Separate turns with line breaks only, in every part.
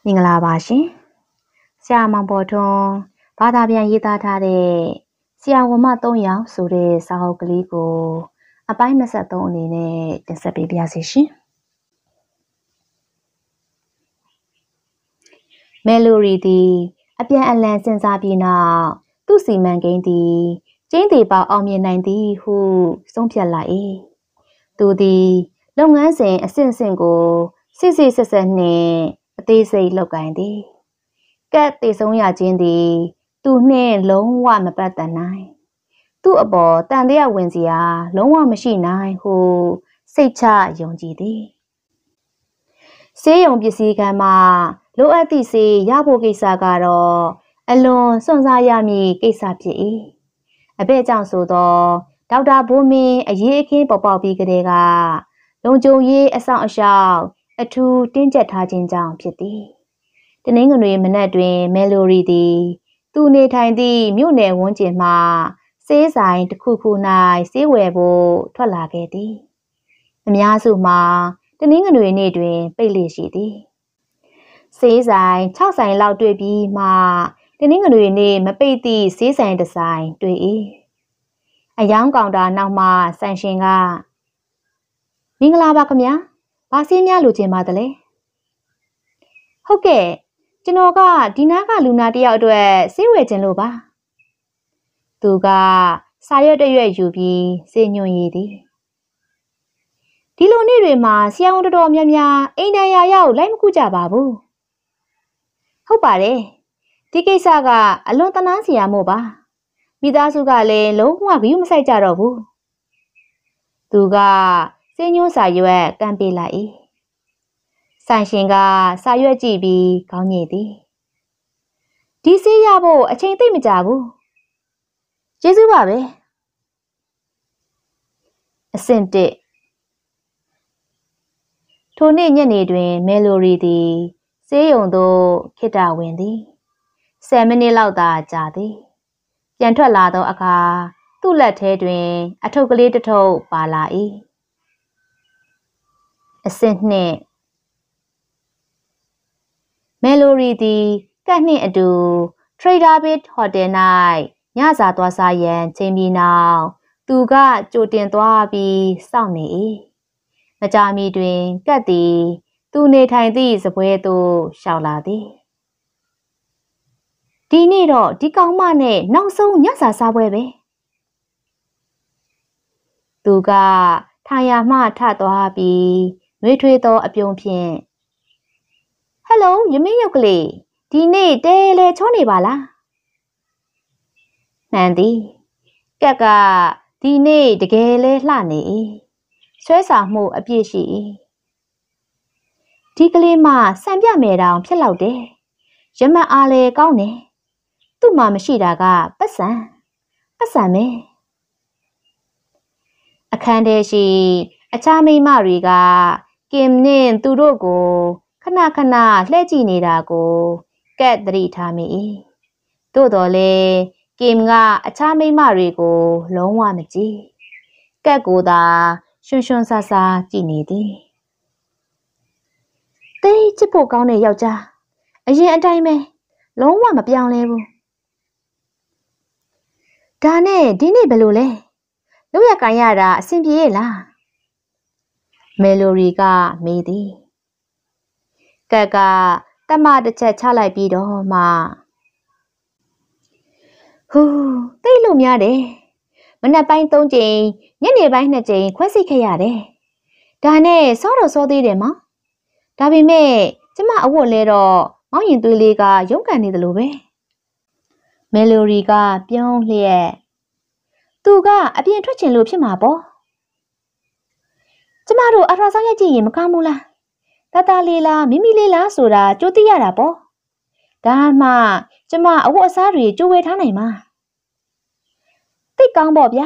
မင်္ဂလာပါရှင်။ဆရာမောင်ပေါ်ထွန်းဘာသာပြန်ရေးသားထားတဲ့ဆရာဝန်မ3ယောက်ဆိုတဲ့စာအုပ်ကလေးကိုအပိုင်း23အနေနဲ့တင်ဆက်ပေးပါရစေရှင်။မယ်လိုရီသည်အပြန်အလှန်စဉ်းစားပြီးနောက်သူ့စီမံကိန်းသည်ကျင်းသေးပေါအောင်မြင်နိုင်သည်ဟုဆုံးဖြတ်လိုက်၏။သူသည်လုပ်ငန်းစဉ်အဆင့်ဆင့်ကိုစစ်ဆက်နှင့်အသေးစိတ်လုပ်ကိုင်သည်ကတ်တည်ဆုံးရခြင်းသည်သူနှင့်လုံးဝမပတ်သက်နိုင်သူ့အပေါ်တန်တရားဝင်စရာလုံးဝမရှိနိုင်ဟုစိတ်ချယုံကြည်သည်ဆေးရုံပစ္စည်းကမ်းမှလိုအပ်သည့်ဆေးရဖို့ကိစ္စကတော့အလွန်စွန့်စားရမည့်ကိစ္စဖြစ်၏အဘဲကြောင့်ဆိုသောဒေါက်တာဘိုးမင်းအရေးအခင်းပေါ်ပေါက်ပြီးကတည်းကလုံခြုံရေးအဆောင်အရှောက်အထူးတင်းကျပ်ထားခြင်းကြောင့်ဖြစ်သည်တနင်္ဂနွေမနက်တွင်မယ်လိုရီသည်သူနေထိုင်သည့်မြို့နယ်ဝန်းကျင်မှဆေးဆိုင်တစ်ခုခု၌ဆေးဝယ်ဖို့ထွက်လာခဲ့သည်အများစုမှာတနင်္ဂနွေနေ့တွင်ပိတ်လေရှိသည်ဆေးဆိုင်6ဆိုင်လောက်တွေ့ပြီးမှတနင်္ဂနွေနေ့မပိတ်သည့်ဆေးဆိုင်တစ်ဆိုင်တွေ့၏အယောင်ကောင်တာနောက်မှဆိုင်ရှင်ကမင်္ဂလာပါခင်ဗျာဘာဆေးများလိုချင်ပါသလဲဟုတ်ကဲ့ကျွန်တော်ကဒီနားကလူနာတယောက်အတွက်ဆေးဝယ်ခြင်းလို့ပါသူကစာရွက်တရွက်ယူပြီးဆေးညွှန်ရည်သည်ဒီလိုနေ့တွေမှာဆရာဝန်တော်တော်များများအိမ်တန်ရာရောက်လိုက်မကူကြပါဘူးဟုတ်ပါတယ်ဒီကိစ္စကအလွန်တနာစရာမို့ပါမိသားစုကလည်းလုံးဝဂရုမစိုက်ကြတော့ဘူးသူကဆေးညွှန်းစာရွက်ကမ်းပေးလိုက်၏ဆိုင်ရှင်ကစာရွက်ကြည့်ပြီးခေါင်းညိတ်သည်ဒီဆေးရဖို့အချိန်သိပ်မကြာဘူးကျေးဇူးပါပဲအဆင့်1ထိုနေ့ညနေတွင်မယ်လိုရီသည်ဆေးရုံသို့ခေတ္တဝင်သည်10မိနစ်လောက်သာကြာသည်ပြန်ထွက်လာသောအခါသူ့လက်ထဲတွင်အထုပ်ကလေးတစ်ထုပ်ပါလာ၏အဆင့်2မယ်လိုရီသည်ကတ်နှင့်အတူ Trader Bit Hotel ၌ညစာသွားစားရန်ချိန်ပြီးနောက်သူကကြိုတင်သွားပြီးစောင့်နေ၏မကြာမီတွင်ကတ်သည်သူနေထိုင်သည့်စပွဲသို့လျှောက်လာသည်ဒီနေ့တော့ဒီကောင်မနဲ့နောက်ဆုံးညစာစားပွဲပဲသူကထိုင်ရာမှထသွားပြီးနှွေးထွေးသောအပြုံးဖြင့်ဟယ်လိုယမင်းရုပ်ကလေးဒီနေ့တဲလေချောနေပါလားမှန်သည်ကက်ကဒီနေ့တကယ်လဲလှနေ၏ဆွဲဆောင်မှုအပြည့်ရှိ၏ဒီကလေးမစံပြမယ်တောင်ဖြစ်လောက်တယ်ရမတ်အားလဲကောင်းတယ်သူ့မှာမရှိတာကပတ်စံမဲအခန်းထဲရှိအခြားမိန်းမတွေကကင်နှင့်သူတို့ကိုခဏခဏလှည့်ကြည့်နေတာကိုကက်သတိထားမိ၏သို့တော်လည်းကင်ကအခြားမိန်းမတွေကိုလုံးဝမကြည့်ကက်ကိုသာရွှွှန်ဆာဆာကြည့်နေသည်သိချစ်ဖို့ကောင်းတဲ့ယောက်ျားအရင်အတိုင်းပဲလုံးဝမပြောင်းလဲဘူးဒါနဲ့ဒီနေ့ဘယ်လိုလဲလောက်ရကန်ရတာအဆင်ပြေရဲ့လားမယ်လိုရီကမေးသည်ကက်ကတမတစ်ချက်ချလိုက်ပြီးတော့မှဟူးသိလို့များတယ်မနက်ပိုင်း3ကြိမ်ညနေပိုင်း2ကြိမ်ခွဲစိတ်ခဲ့ရတယ်ဒါနဲ့စောတော့စောသေးတယ်မောင်ဒါပေမဲ့ကျမအဝတ်လဲတော့မောင်ရင်သွေးလေးကရုန်းကန်နေတယ်လို့ပဲမယ်လိုရီကပြုံးလျက်သူကအပြင်ထွက်ချင်လို့ဖြစ်မှာပေါ့ကျမတို့အထာဆောင်ရိုက်ကြည့်ရင်မကောင်းဘူးလားတလေးလားမိမိလေးလားဆိုတာကြိုသိရတာပေါ့ဒါမှကျမအဝတ်အစားတွေကြိုဝယ်ထားနိုင်မှာသိကောင်းပေါ့ဗျာ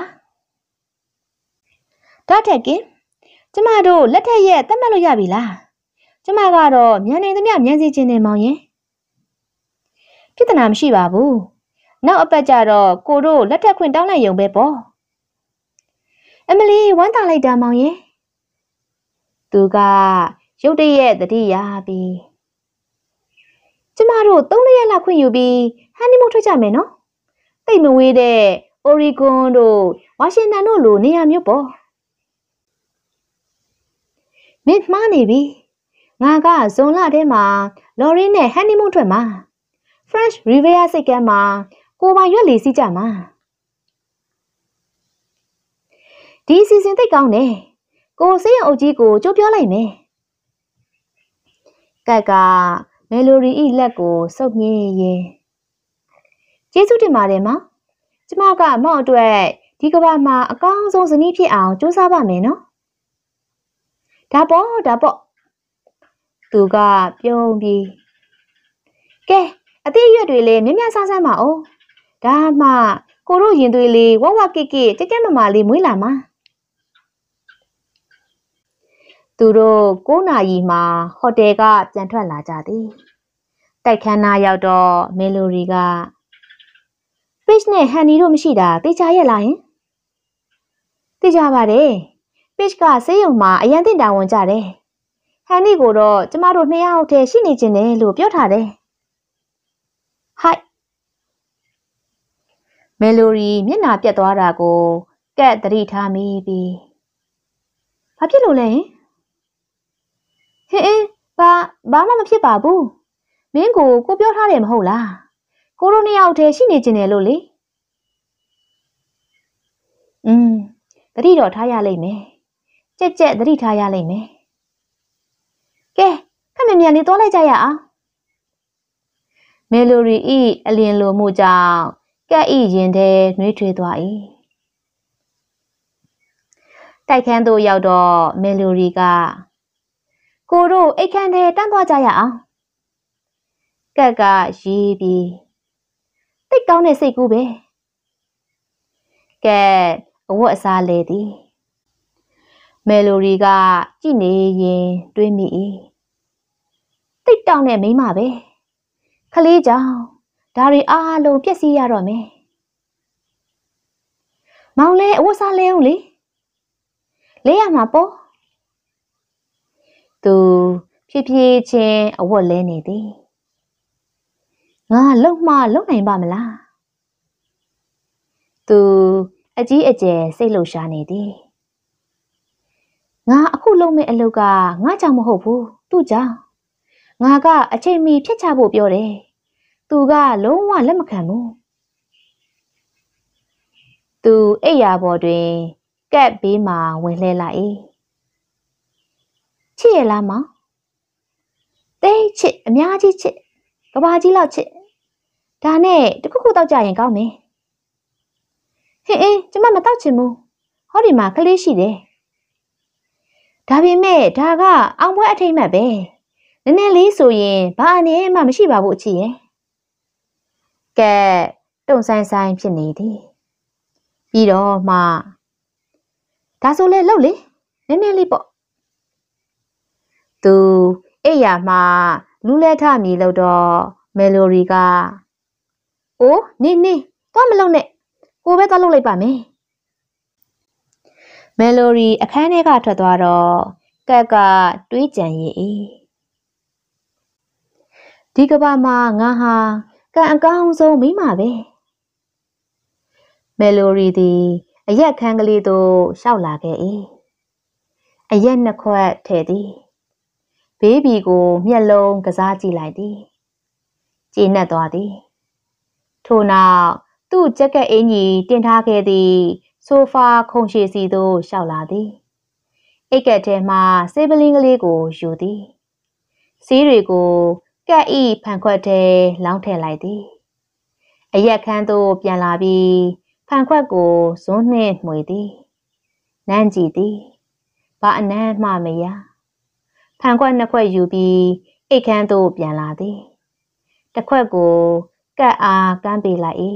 ဒါထက်ကင်ကျမတို့လက်ထက်ရဲ့သတ်မှတ်လို့ရပြီလားကျမကတော့မြန်နေသမျှမြန်စီခြင်းနေမောင်ရင်ပြဿနာမရှိပါဘူးနောက်အပတ်ကျတော့ကိုတို့လက်ထက်ခွင့်တောင်းလိုက်ရုံပဲပေါ့အမလီဝမ်းသာလိုက်တာမောင်ရင်သူကရုတ်တရက်သတိရပြီးကျမတို့3ရက်လောက်ခွင့်ယူပြီးဟန်နီမူးထွက်ကြမယ်နော်တိတ်မဝေးတဲ့အိုရီဂွန်တို့ဝါရှင်တန်တို့လိုနေရာမျိုးပေါ့မင်းမှားနေပြီငါကဇွန်လထဲမှာလော်ရီနဲ့ဟန်နီမူးထွက်မှာ French Riviera စိတ်ကမ်းမှာကိုပိုင်ရွက်လီစီးကြမှာဒီစီစဉ်သိတ်ကောင်းတယ်ကိုစေးရုံအုပ်ကြီးကိုကြိုးပြောလိုက်မယ်ကက်ကမယ်လိုရီဤလက်ကိုစုပ်ညင်းရင်ကျေးဇူးတင်ပါတယ်မောင်ကျမကမောင်အတွက်ဒီကဘာမှာအကောင်းဆုံးဇနီးဖြစ်အောင်ကြိုးစားပါမယ်နော်ဒါပေါ့သူကပြုံးပြီးကဲအသေးရွက်တွေလည်းမြမြဆန်းဆန်းပါအောင်ဒါမှကိုတို့ရင်သွေးလေးဝဝကိကိကြက်ကြက်မမလေးမွေးလာမှာသူတို့9နာရီမှာဟိုတယ်ကပြန်ထွက်လာကြသည်တိုက်ခန်းနာရောက်တော့မယ်လိုရီက Fish နဲ့ Honey တို့မရှိတာသိချရဲ့လားဟင်သိကြပါတယ် Fish ကဆေးရုံမှာအရန်တင်တာဝန်ကြတယ် Honey ကိုတော့ကျမတို့2ယောက်တည်းရှိနေခြင်းတယ်လို့ပြောထားတယ်ဟိုက်မယ်လိုရီမျက်နှာပြတ်သွားတာကိုကက်သတိထားမိပြီးဘာဖြစ်လို့လဲဟင်ဘာမှမဖြစ်ပါဘူးမင်းကိုပြောထားတယ်မဟုတ်လားကိုတို့2ယောက်တည်းရှိနေခြင်းတယ်လို့လေသတိတော့ထားရလိမ့်မယ်ကြက်သတိထားရလိမ့်မယ်ကဲခက်မြန်လေးသွားလိုက်ကြရအောင်မယ်လိုရီဤအလင်းလိုမှုကြောင့်ကက်ဤရင်ထဲနှွေးထွေးသွား၏တိုက်ခန်းသို့ရောက်တော့မယ်လိုရီကကိုတို့အိတ်ခမ်းထဲတန်းသွားကြရအောင်ကက်ကရေးပြီးတိတ်ကောင်းတဲ့စိတ်ကူးပဲကက်အဝတ်အစားလဲသည်မယ်လိုရီကကြည့်နေရင်တွေးမိ၏တိတ်တောင်းတဲ့မိန်းမပဲခလေးကြောင့်ဒါတွေအားလုံးပြည့်စည်ရတော့မယ်မောင်လဲအဝတ်စားလဲအောင်လေလဲရမှာပေါ့သူဖြည်းဖြည်းချင်းအဝတ်လဲနေသည်ငါလုံနိုင်ပါမလားသူအကြီးအကျယ်စိတ်လှုပ်ရှားနေသည်ငါအခုလုပ်မယ့်အလုပ်ကငါကြောင့်မဟုတ်ဘူးသူ့ကြောင့်ငါကအချိန်မီဖြတ်ချဖို့ပြောတယ်သူကလုံးဝလက်မခံဘူးသူအိပ်ယာပေါ်တွင်ကက်ဘေးမှာဝင်လှဲလိုက်၏ချစ်ရလားမောင်တိတ်ချစ်အများကြီးချစ်ကဘာကြီးလောက်ချစ်ဒါနဲ့တခုခုတောက်ကြရင်ကောင်းမယ်ဟင်ကျမမတောက်ချင်ဘူးဟောဒီမှာကလေးရှိတယ်ဒါပေမဲ့ဒါကအောင်ပွဲအထိတ်မှတ်ပဲနည်းနည်းလေးဆိုရင်ဘာအနေမှမရှိပါဘူးအချစ်ရဲ့ကဲတုံဆိုင်ဖြစ်နေသည်ပြီးတော့မှဒါဆိုလဲလှုပ်လေနည်းနည်းလေးပေါ့သူအိယာမှလူးလဲထမြည်လို့တော့မယ်လိုရီကအိုးနေသွားမလုပ်နဲ့ကိုပဲသွားလုပ်လိုက်ပါမယ်မယ်လိုရီအခန်းထဲကထွက်သွားတော့ကက်ကတွေးကြံရည်ဒီကဘာမှာငါဟာကံအကောင်းဆုံးမိမပဲမယ်လိုရီသည်အရက်ခန်းကလေးသို့ရှောက်လာခဲ့၏အရက်နှစ်ခွက်ထည့်သည်ဘေးဘီကိုမျက်လုံးကစားကြည့်လိုက်သည်ကျေနပ်သွားသည်ထို့နောက်သူ့ဂျက်ကက်အင်ကြီးတင်ထားခဲ့သည့်ဆိုဖာခုံရှည်စီသို့ရှောက်လာသည်အိတ်ကက်ထဲမှဆေးပလင်းကလေးကိုယူသည်ဆေးတွေကိုကက်ဤဖန်ခွက်ထဲလောင်းထည့်လိုက်သည်အရက်ခန်းသို့ပြန်လာပြီးဖန်ခွက်ကိုဇွန်းနှင့်မှွေသည်နမ်းကြည့်သည်ဘာအနမ်းမှမရဖန်ခွက်နှစ်ခွက်ယူပြီးအိတ်ခန်းသို့ပြန်လာသည်တစ်ခွက်ကိုကက်အားကမ်းပေးလိုက်၏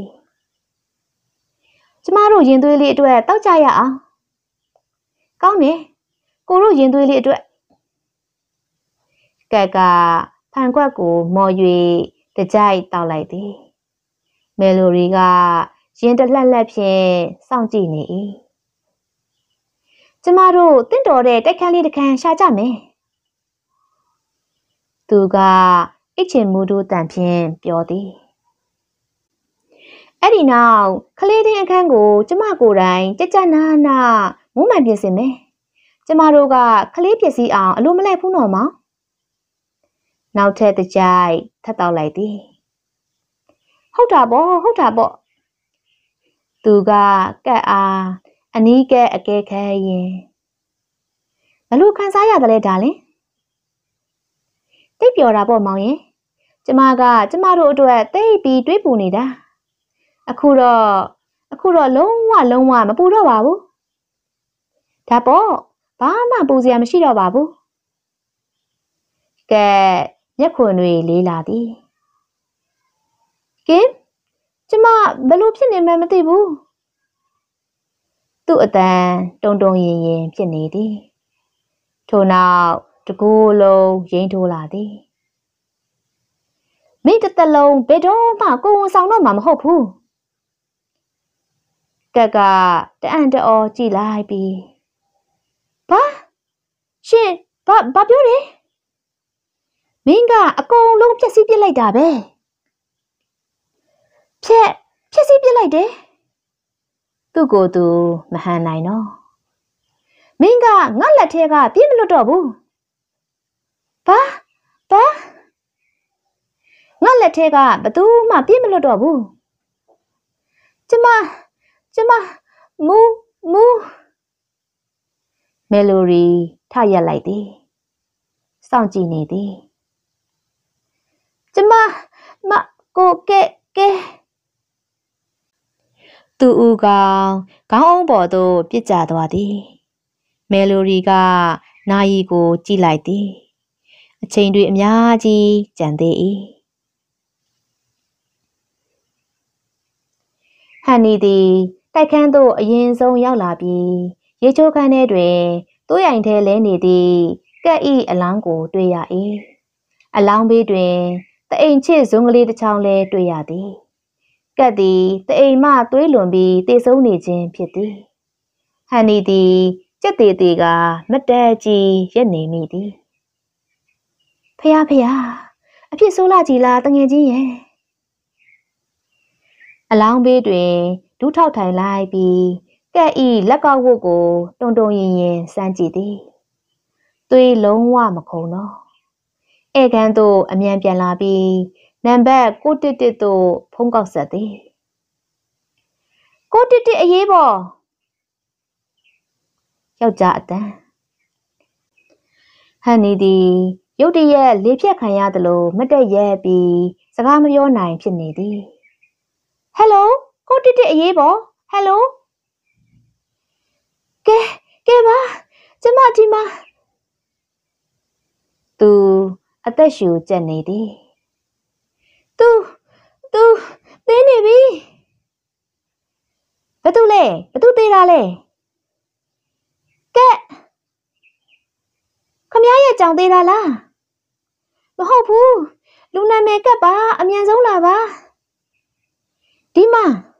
ကျမတို့ရင်သွေးလေးအတွက်တောက်ကြရအောင်ကောင်းတယ်ကိုတို့ရင်သွေးလေးအတွက်ကက်ကဖန်ခွက်ကိုမော်၍တကြိုက်တောက်လိုက်သည်မယ်လိုရီကရင်တလှက်လှက်ဖြင့်စောင့်ကြည့်နေ၏ကျမတို့တင့်တော်တဲ့တိုက်ခန်းလေးတစ်ခန်းရှာကြမယ်သူကအိတ်ချင်မှုတို့တန်ဖြင့်ပြောသည်အဲ့ဒီနောက်ကလေးတင်းအခန်းကိုကျမကိုယ်တိုင်ကြကြနာနာမုန်းမှန်ပြင်ဆင်မယ်ကျမတို့ကကလေးပစ္စည်းအောင်အလိုမလဲဖူးတော်မောင်နောက်ထပ်တစ်ကြိုက်ထပ်တောက်လိုက်သည်ဟုတ်တာပေါ့သူကကက်အားအနီးကဲအကဲခဲရင်ဘလို့ခံစားရတယ်လဲဒါလင်တိတ်ပြောတာပေါ့မောင်ရင်ကျမကကျမတို့အတွက်တိတ်ပြီးတွေးပူနေတာအခုတော့လုံးဝမပူတော့ပါဘူးဒါပေါ့ဘာမှပူစရာမရှိတော့ပါဘူးကဲမျက်ခွန်တွေလေးလာသည်ကင်ကျမဘလို့ဖြစ်နေမှန်းမသိဘူးသူ့အတန်တုံရင်ဖြစ်နေသည်ထို့နောက်တကူလုံးရိမ့်ထိုးလာသည်မိတစ်သက်လုံးဘယ်တော့မှကိုယ်ဝန်ဆောင်တော့မှာမဟုတ်ဘူးကက်ကတအံ့တောကြည့်လိုက်ပြီးဘာရှင်ဘာပြောတယ်မင်းကအကုန်လုံးဖျက်ဆီးပစ်လိုက်တာပဲဖျက်ဆီးပစ်လိုက်တယ်သူ့ကိုယ်သူမဟန်နိုင်တော့မင်းကငါလက်ထဲကပြေးမလွတ်တော့ဘူးဘာငါလက်ထဲကဘသူမှပြေးမလွတ်တော့ဘူးကျမမူမယ်လိုရီထရက်လိုက်သည်စောင့်ကြည့်နေသည်ကျမကိုကဲသူ့ဦးခေါင်းအောင်ပေါ်သို့ပြစ်ကျသွားသည်မယ်လိုရီကနာယီကိုကြည့်လိုက်သည်အချိန်တွေအများကြီးကြံသေး၏ဟန်နီသည်တိုက်ခန်းသို့အရင်ဆုံးရောက်လာပြီးရေချိုးခန်းထဲတွင်သွေးရိုင်ထဲလဲနေသည့်ကက်ဤအလောင်းကိုတွေ့ရ၏အလောင်းဘေးတွင်တအိမ်ချစ်ဇွန်းကလေးတစ်ချောင်းလဲတွေ့ရသည်ကက်သည်တအိမ်မှသွေးလွန်ပြီးတေဆုံးနေခြင်းဖြစ်သည်ဟန်နီသည်ကြက်သေးကမတက်ကြီးရက်နေမိသည်ဖះအဖြစ်ဆိုးလာကြည်လားတငယ်ချင်းရဲ့အလောင်းဘေးတွင်ဒူးထောက်ထိုင်လိုက်ပြီးကက်ဤလက်ကောက်ဝတ်ကိုတုံရင်စမ်းကြည့်သည်သွေးလုံးဝမခုန်တော့ဧကန်သို့အမြန်ပြန်လာပြီးနံပါတ်611သို့ဖုန်းကောက်ဆက်သည်611အရေးပေါ်ယောက်ျားအတန်းဟန်နီသည်ရုတ်တရက်လေးဖြတ်ခံရသလိုမတ်တက်ရက်ပြီးစကားမပြောနိုင်ဖြစ်နေသည်ဟယ်လို611အရေးပေါ်ဟယ်လိုကဲပါကျမဒီမှာသူအသက်ရှူကျက်နေသည်သူသေးနေပြီဘသူသေးတာလဲကဲခမရဲ့ကြောင်သေးတာလားမဟုတ်ဘူးလူနာမည်ကပ်ပါအမြန်ဆုံးလာပါဒီမှာ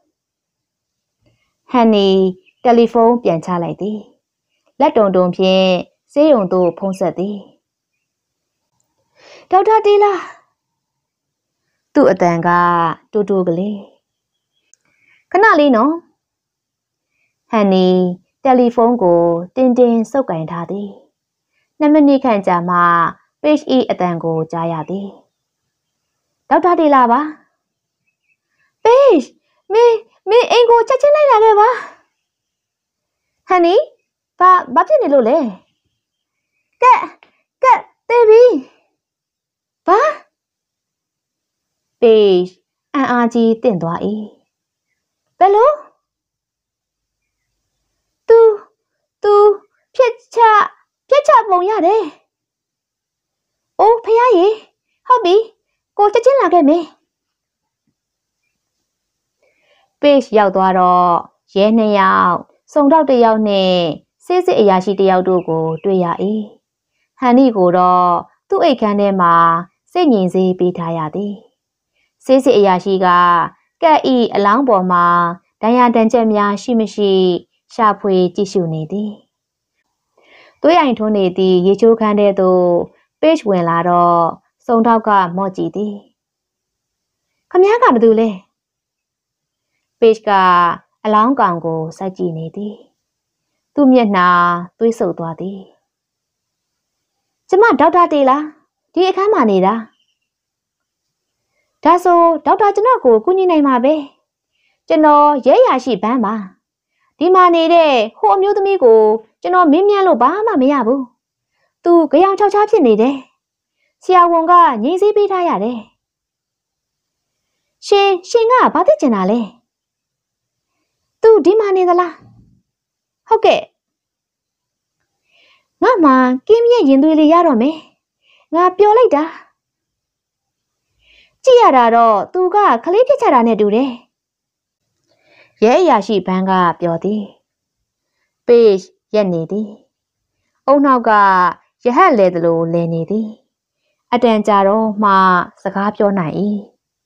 ဟန်နီတယ်လီဖုန်းပြန်ချလိုက်သည်လက်တုံဖြင့်ဆေးရုံသို့ဖုန်းဆက်သည်ဒေါက်တာတီလာသူ့အတန်ကတိုးကလေးခဏလေးနော်ဟန်နီတယ်လီဖုန်းကိုတင်းဆုပ်ကင်ထားသည်2 မိနစ်ခန့်ကြာမှ page E အတန်ကိုကြားရသည်ဒေါက်တာတီလာပါ page မင်းအိမ်ကိုချက်ချင်းလိုက်လာခဲ့ပါဟန်နီဘာဖြစ်နေလို့လဲကက်သေးပြီဘာ page အံ့အားကြီးတင့်သွား၏ဘယ်လိုသူဖြက်ချပုံရတယ်အိုးဖះရေဟုတ်ပြီကိုချက်ချင်းလာခဲ့မယ် page ရောက်သွားတော့ရဲ2 ယောက်စုံထောက်1 ယောက်နဲ့စစ်အရာရှိ1 ယောက်တို့ကိုတွေ့ရ၏ဟန်နီကိုတော့သူ့အိတ်ခန်းထဲမှာစိတ်ငြိမ်စေးပေးထားရသည်စစ်အရာရှိကကက်ဤအလောင်းပေါ်မှာဒဏ်ရာဒဏ်ချက်များရှိမရှိရှာဖွေကြည့်ရှုနေသည်သွေးအိမ်ထွန်းနေသည့်ရေချိုးခန်းထဲသို့ page ဝင်လာတော့စုံထောက်ကမော့ကြည့်သည်ခမည်းကဘာလုပ်လဲပေ့ကအလောင်းကောင်ကိုစိုက်ကြည့်နေသည်သူ့မျက်နှာသွေးဆုပ်သွားသည်ကျမဒေါက်တာတေလားဒီအခန်းမှာနေတာဒါဆိုဒေါက်တာကျွန်တော်ကိုကူညီနိုင်မှာပဲကျွန်တော်ရဲရရှိဘန်းပါဒီမှာနေတဲ့ဟိုအမျိုးသမီးကိုကျွန်တော်မင်းမြန်းလို့ဘာမှမရဘူးသူကြောင်ချောက်ချားဖြစ်နေတယ်ဆရာဝန်ကငြိမ်စေးပေးထားရတယ်ရှင်ကဘာသိကျင်တာလဲသူဒီမှာနေသလားဟုတ်ကဲ့ငါမှကင်းမြင့်ရင်သွေးလေးရတော့မယ်ငါပျော်လိုက်တာကြည့်ရတာတော့သူကခလေးဖြစ်ချတာနဲ့တူတယ်ရဲအရာရှိဘန်းကပြောသည်ပေ့ရက်နေသည်အုံနောက်ကရဟတ်လဲသလိုလဲနေသည်အတန်ကြာတော့မှစကားပြောနိုင်၏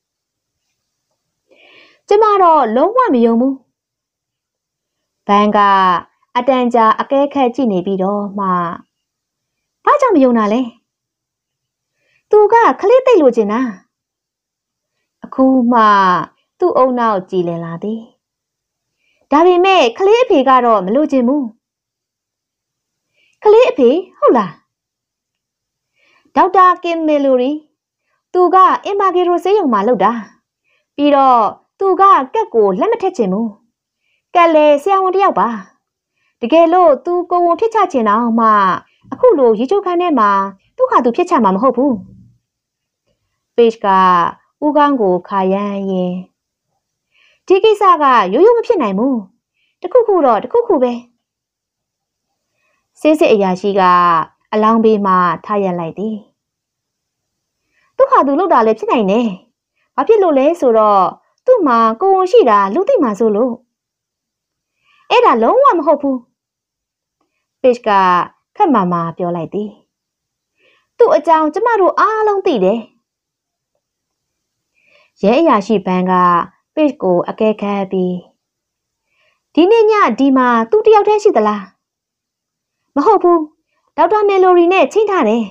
ကျမတော့လုံးဝမယုံဘူးဘန်းကအတန်ကြာအကဲခတ်ကြည့်နေပြီးတော့မှဘာကြောင့်မယုံတာလဲသူကခလေးသိပ်လိုချင်တာအခုမှသူ့အုံနောက်ကြည်လင်လာသည်ဒါပေမဲ့ခလေးအဖေကတော့မလိုချင်ဘူးခလေးအဖေဟုတ်လားဒေါက်တာကင်မေလိုရီသူကအင်ဘာဂီရိုဆေးရုံမှာလုပ်တာပြီးတော့သူကကက်ကိုလက်မထက်ချင်ဘူးကက်လေဆရာဝန်တယောက်ပါတကယ်လို့သူကိုဝန်ဖြစ်ချချင်တော့မှအခုလိုရေချိုးခန်းထဲမှာသူ့ဟာသူဖြစ်ချမှာမဟုတ်ဘူးပေ့ကဦးကောင်းကိုခါရမ်းရင်ဒီကိစ္စကရိုးရိုးမဖြစ်နိုင်ဘူးတခုခုတော့တခုခုပဲစစ်အရာရှိကအလောင်းဘေးမှာထားရလိုက်သည်သူ့ဟာသူလုပ်တာလည်းဖြစ်နိုင်တယ်ဘာဖြစ်လို့လဲဆိုတော့သူ့မှာကိုဝန်ရှိတာလူသိမှဆိုလို့အဲ့ဒါလုံးဝမဟုတ်ဘူးပေ့ကခက်မာမာပြောလိုက်သည်သူ့အကြောင်းကျမတို့အားလုံးသိတယ်ရဲအရာရှိဘန်းကပေ့ကိုအကဲခတ်ပြီးဒီနေ့ညဒီမှာသူတယောက်တည်းရှိသလားမဟုတ်ဘူးဒေါက်တာမယ်လိုရီနဲ့ချင်းထားတယ်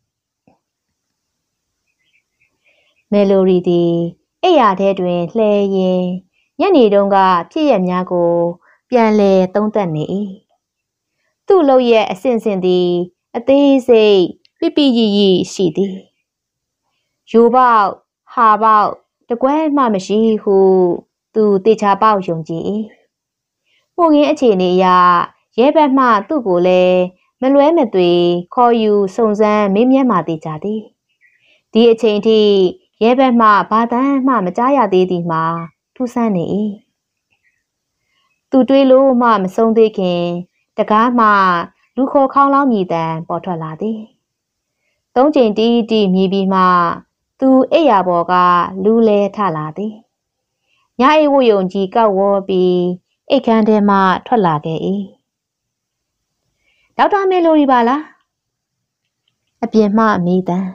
မယ်လိုရီသည်အိယာထဲတွင်လှဲရင်ညနေတုန်းကဖြစ်ရများကိုပြန်လဲသုံးသပ်နေ၏သူ့လုပ်ရဲ့အဆင့်ဆင့်သည်အသေးစိတ်ပိပိရီရီရှိသည်ရိုးပေါက်ဟာပေါက်တကွဲမှမရှိဟုသူတေချာပေါက်ယုံကြည်၏မှုရင်းအခြေအနေအရရဲဘက်မှသူ့ကိုလည်းမလွဲမသွေခေါ်ယူစုံစမ်းမေးမြန်းမှသိကြသည်ဒီအချိန်ထိရဲဘက်မှဘာတမ်းမှမကြားရသေးသည်မှာထူးဆန်းနေ၏သူတွေးလို့မှမဆုံးသေးခင်တကားမှလူခေါ်ခေါင်းလောင်းမြည်တမ်းပေါ်ထွက်လာသည်သုံးချိန်တီးတီးမြည်ပြီးမှသူအိယာပေါ်ကလူလဲထလာသည်ညအိဝယုံကြီးကောက်ဝေါ်ပြီးအိတ်ခမ်းထဲမှထွက်လာခဲ့၏ဒေါက်တာမယ်လိုရီပါလားအပြင်မှမိတမ်း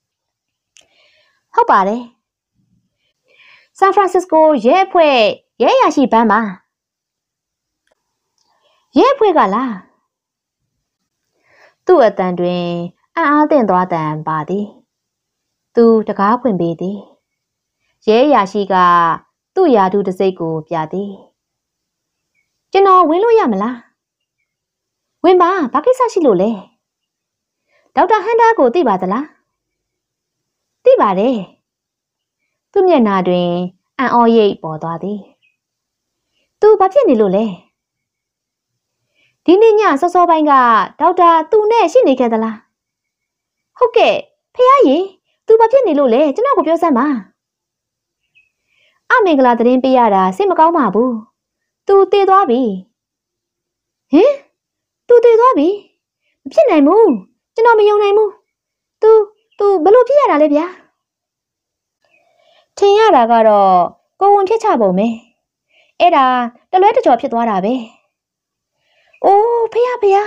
ဟုတ်ပါတယ်ဆန်ဖရန်စစ္စကိုရဲအဖွဲ့ရဲရရှိဘန်းပါရဲအဖွဲ့ကလားသူ့အတန်တွင်အံ့အားသင့်သွားတန်ပါသည်သူတကားဖွင့်ပေးသည်ရဲရရှိကသူ့ယာထုတစ်စိတ်ကိုပြသည်ကျွန်တော်ဝင်လို့ရမလားဝင်ပါဘာကိစ္စရှိလို့လဲဒေါက်တာဟန်တာကိုသိပါသလားသိပါတယ်သူ့မျက်နှာတွင်အံ့ဩရိပ်ပေါ်သွားသည်သူဘာဖြစ်နေလို့လဲဒီနေ့ညစောစောပိုင်းကဒေါက်တာသူနဲ့ရှိနေခဲ့သလားဟုတ်ကဲ့ဖះရေသူဘာဖြစ်နေလို့လဲကျွန်တော်ကိုပြောစမ်းပါအမင်္ဂလာသတင်းပေးရတာစိတ်မကောင်းပါဘူးသူတည်သွားပြီဟင်သူတည်သွားပြီမဖြစ်နိုင်ဘူးကျွန်တော်မယုံနိုင်ဘူးသူဘလို့ဖြစ်ရတာလဲဗျာထင်ရတာကတော့ကိုဝန်ဖြစ်ချပုံပဲအဲ့ဒါတလွဲတကြော်ဖြစ်သွားတာပဲအိုးဖះ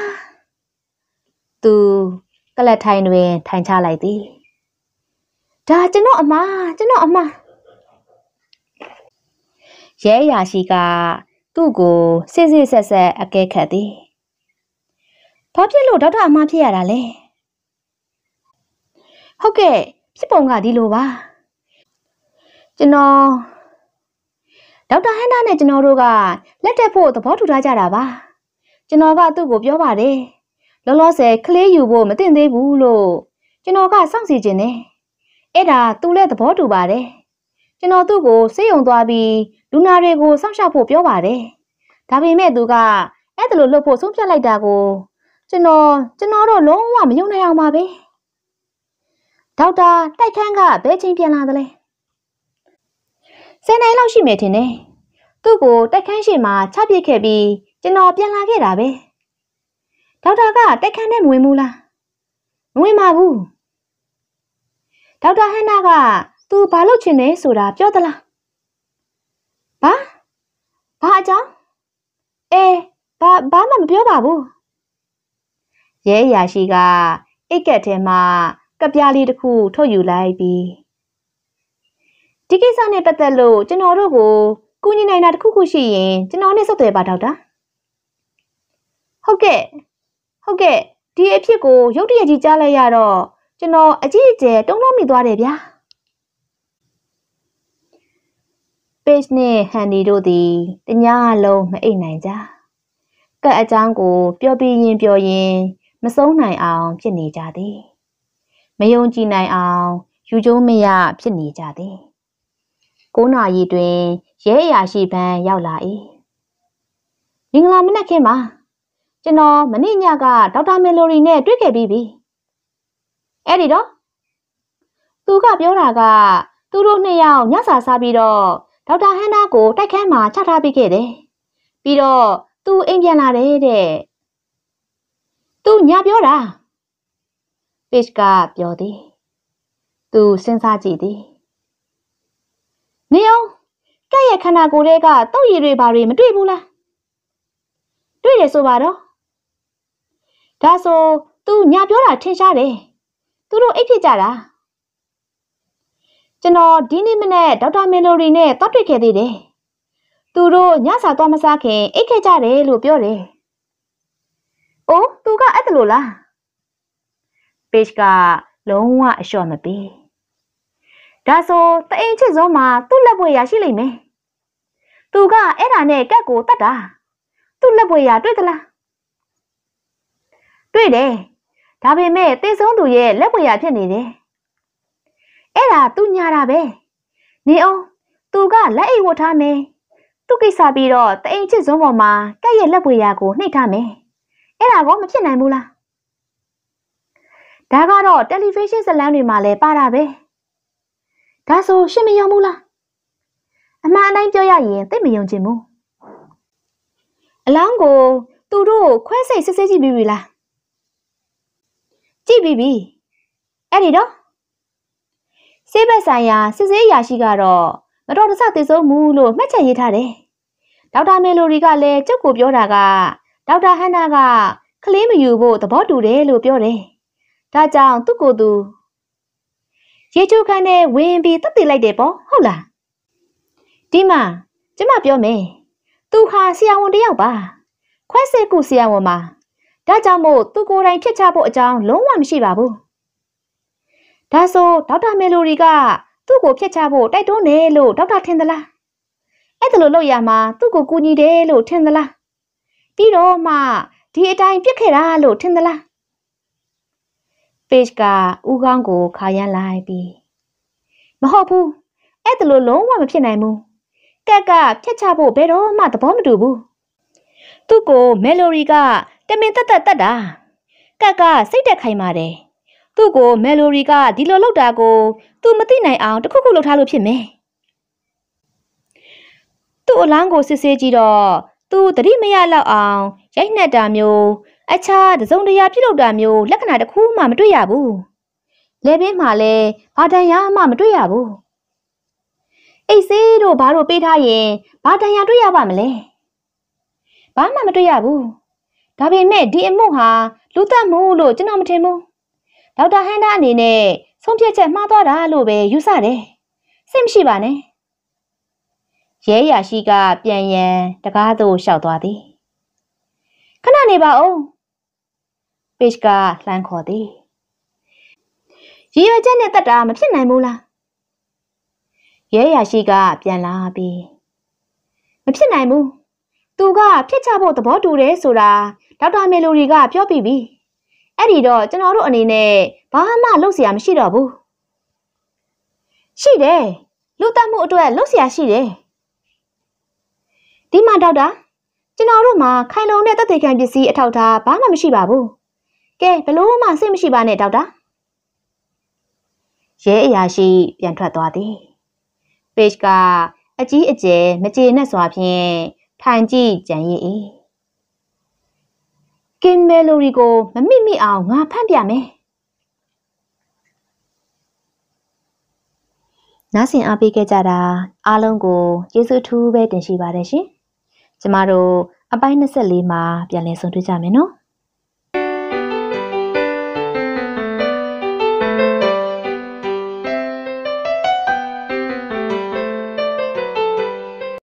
သူကလတ်ထိုင်တွင်ထိုင်ချလိုက်သည်ဒါကျွန်တော်အမရဲအရာရှိကသူ့ကိုစစ်ဆက်အကဲခတ်သည်ဘာဖြစ်လို့ဒေါက်တာအမဖြစ်ရတာလဲဟုတ်ကဲ့ဖြစ်ပုံကဒီလိုပါကျွန်တော်ဒေါက်တာဟန်နာနဲ့ကျွန်တော်တို့ကလက်ထပ်ဖို့သဘောတူထားကြတာပါကျွန်တော်ကသူ့ကိုပြောပါတယ်လောလောဆယ်ကလေးယူဖို့မသင့်သေးဘူးလို့ကျွန်တော်ကစောင့်စီခြင်းနဲ့အဲ့ဒါသူလည်းသဘောတူပါတယ်ကျွန်တော်သူ့ကိုစေးရုံသွားပြီးလူနာတွေကိုစောင့်ရှောက်ဖို့ပြောပါတယ်ဒါပေမဲ့သူကအဲ့ဒါလိုလုပ်ဖို့ဆုံးဖြတ်လိုက်တာကိုကျွန်တော်တို့လုံးဝမယုံနိုင်အောင်ပါပဲဒေါက်တာတိုက်ခန်းကဘယ်ချိန်ပြန်လာသလဲ10 နိုင်လောက်ရှိမယ်ထင်တယ်သူ့ကိုတိုက်ခန်းရှိမှာချပစ်ခဲ့ပြီးကျွန်တော်ပြန်လာခဲ့တာပဲဒေါက်တာကတိုက်ခန်းထဲမဝင်ဘူးလားမဝင်ပါဘူးဒေါက်တာဟန်နာကသူဘာလုပ်ချင်လဲဆိုတာပြောသလားဘာအကြောင်းဘာမှမပြောပါဘူးရဲအရာရှိကအိတ်ကက်ထဲမှာကပ်ပြားလေးတစ်ခုထုတ်ယူလိုက်ပြီးဒီကိစ္စနဲ့ပတ်သက်လို့ကျွန်တော်တို့ကိုကူညီနိုင်တာတစ်ခုရှိရင်ကျွန်တော်နဲ့ဆက်သွယ်ပါဒေါက်တာဟုတ်ကဲ့ဒီအဖြစ်ကိုရုတ်တရက်ကြီးကြားလိုက်ရတော့ကျွန်တော်အကြီးအကျယ်တုံ့လောက်မိသွားတယ်ဗျာPaige နဲ့ Handy တို့သည်တညလုံးမအိပ်နိုင်ကြကတ်အကြောင်းကိုပြောပြီးရင်ပြောရင်မဆုံးနိုင်အောင်ဖြစ်နေကြသည်မယုံကြည်နိုင်အောင်ယူကျုံးမရဖြစ်နေကြသည်9 နာရီတွင်ရဲအရာရှိပန်းရောက်လာ၏မင်္ဂလာမနက်ခင်းပါကျွန်တော်မနေ့ညကဒေါက်တာမယ်လိုရီနဲ့တွေ့ခဲ့ပြီးပြီအဲ့ဒီတော့သူကပြောတာကသူတို့2 ယောက်ညစာစားပြီးတော့ဒေါက်တာဟန်နာကိုတိုက်ခန်းမှာချထားပေးခဲ့တယ်ပြီးတော့သူအိမ်ပြန်လာတယ်တဲ့သူညပြောတာPaige ကပြောသည်သူစဉ်းစားကြည့်သည်နေအောင်ကဲ့ရဲ့ခန္ဓာကိုယ်တွေကတုတ်ရည်တွေဘာတွေမတွေ့ဘူးလားတွေ့တယ်ဆိုပါတော့ဒါဆိုသူညပြောတာထင်ရှားတယ်သူတို့အိတ်ဖြစ်ကြတာကျွန်တော်ဒီနေ့မနေ့ဒေါက်တာမယ်လိုရီနဲ့တွေ့ခဲ့သေးတယ်သူတို့ညစာသွားမစားခင်အိတ်ခဲ့ကြတယ်လို့ပြောတယ်အိုးသူကအဲ့ဒါလို့လားPaige ကလုံးဝအလျှော့မပေးဒါဆိုတအိမ်ချစ်စုံမှာသူ့လက်ပွေရရှိလိမ့်မယ်သူကအဲ့ဒါနဲ့ကက်ကိုတတ်တာသူ့လက်ပွေရတွေ့သလားတွေ့တယ်ဒါပေမဲ့သေဆုံးသူရဲ့လက်ပွေရဖြစ်နေတယ်အဲ့ဒါသူညာတာပဲနေအောင်သူကလက်အိတ်ဝတ်ထားမယ်သူကိစ္စပြီးတော့တအိမ်ချစ်စုံပေါ်မှာကက်ရဲ့လက်ပွေရကိုနှိပ်ထားမယ်အဲ့ဒါကောမဖြစ်နိုင်ဘူးလားဒါကတော့တယ်လီဗေးရှင်းဇာတ်လမ်းတွေမှာလည်းပါတာပဲဒါဆိုရှင်းမယုံဘူးလားအမှန်အတိုင်းပြောရရင်သိမယုံချင်ဘူးအလောင်းကိုသူတို့ခွဲစိတ်စစ်စစ်ကြည့်ပြီးပြီလားကြည့်ပြီးပြီအဲ့ဒီတော့ဆေးဘက်ဆိုင်ရာစစ်ဆေးရာရှိကတော့မတော်တဆသေဆုံးမှုလို့မှတ်ချက်ရေးထားတယ်ဒေါက်တာမယ်လိုရီကလည်းကျုပ်ကိုပြောတာကဒေါက်တာဟန်နာကကလေးမယူဖို့သဘောတူတယ်လို့ပြောတယ်ဒါကြောင့်သူ့ကိုယ်သူရေချိုးခန်းနဲ့ဝင်ပြီးတက်တည်လိုက်တယ်ပေါ့ဟုတ်လားဒီမှာကျမပြောမယ်သူဟာဆရာဝန်တယောက်ပါခွဲစိတ်ကုဆရာဝန်ပါဒါကြောင့်မို့သူကိုယ်တိုင်ဖြစ်ချဖို့အကြောင်းလုံးဝမရှိပါဘူးဒါဆိုဒေါက်တာမယ်လိုရီကသူ့ကိုဖြစ်ချဖို့တိုက်တွန်းတယ်လို့ဒေါက်တာထင်သလားအဲ့ဒါလိုလုပ်ရမှာသူ့ကိုကူညီတယ်လို့ထင်သလားပြီးတော့မှဒီအတိုင်းပြစ်ခဲ့တာလို့ထင်သလားPaige ကဦးခေါင်းကိုခါရမ်းလိုက်ပြီးမဟုတ်ဘူးအဲ့ဒါလိုလုံးဝမဖြစ်နိုင်ဘူးကက်ကဖြတ်ချဖို့ဘယ်တော့မှသဘောမတူဘူးသူ့ကိုမယ်လိုရီကတမင်တက်တာကက်ကစိတ်တက်ခိုင်းပါတယ်သူ့ကိုမယ်လိုရီကဒီလိုလုပ်တာကိုသူမသိနိုင်အောင်တခုခုလုပ်ထားလို့ဖြစ်မယ်သူ့အလောင်းကိုစစ်ဆေးကြည့်တော့သူသတိမရလောက်အောင်ရိုက်နှက်တာမျိုးအခြားတစုံတရာပြုလုပ်တာမျိုးလက္ခဏာတစ်ခုမှမတွေ့ရဘူးလေပင်မှာလည်းဘာတန်ရာမှမတွေ့ရဘူးအိတ်ဆေးတို့ဘာလို့ပေးထားရင်ဘာတန်ရာတွေ့ရပါမလဲဘာမှမတွေ့ရဘူးဒါပေမဲ့ဒီအမှုဟာလူသတ်မှုလို့ကျွန်တော်မထင်ဘူးဒေါက်တာဟန်နာအနေနဲ့ဆုံးဖြတ်ချက်မှားသွားတာလို့ပဲယူဆတယ်စိတ်မရှိပါနဲ့ရဲရရှိကပြန်ရန်တကားသို့လျှောက်သွားသည်ခဏနေပါဦးPaigeကလှမ်းခေါ်သည်ရည်ရွယ်ချက်နဲ့တတ်တာမဖြစ်နိုင်ဘူးလားရဲရရှိကပြန်လာပြီးမဖြစ်နိုင်ဘူးသူကဖြစ်ချဖို့သဘောတူတယ်ဆိုတာဒေါက်တာမေလိုဒီကပြောပြီးပြီအဲ့ဒီတော့ကျွန်တော်တို့အနေနဲ့ဘာမှလုပ်เสียမရှိတော့ဘူးရှိတယ်လူတတ်မှုအတွက်လုပ်เสียရှိတယ်ဒီမှာဒေါက်တာကျွန်တော်တို့မှာခိုင်လုံတဲ့သက်သေခံပစ္စည်းအထောက်အထားဘာမှမရှိပါဘူးကဲဘလို့မှစိတ်မရှိပါနဲ့ဒေါက်တာရဲအရာရှိပြန်ထွက်သွားသည်ပေ့ချ်ကအကြီးအကျယ်မကျေနပ်စွာဖြင့်ထိုင်ကြည့်ကြံရည်၏ကင်မဲလိုရီကိုမမိမိအောင်ငါဖန့်ပြမယ်နားဆင်အားပေးခဲ့ကြတာအားလုံးကိုကျေးဇူးထူးပဲတင်ရှိပါတယ်ရှင်ကျမတို့အပိုင်း24မှာပြန်လည်ဆုံတွေ့ကြမယ်နော်